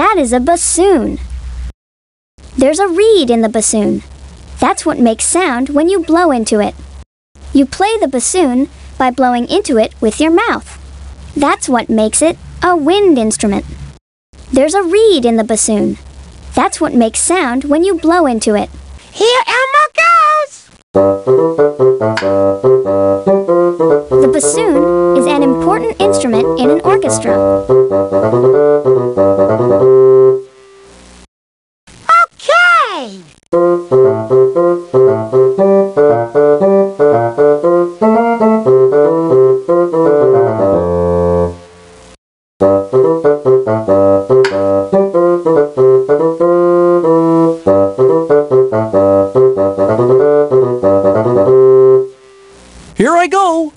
That is a bassoon. There's a reed in the bassoon. That's what makes sound when you blow into it. You play the bassoon by blowing into it with your mouth. That's what makes it a wind instrument. There's a reed in the bassoon. That's what makes sound when you blow into it. Here Elmo goes! The bassoon is an important instrument in an orchestra. Okay! Here I go!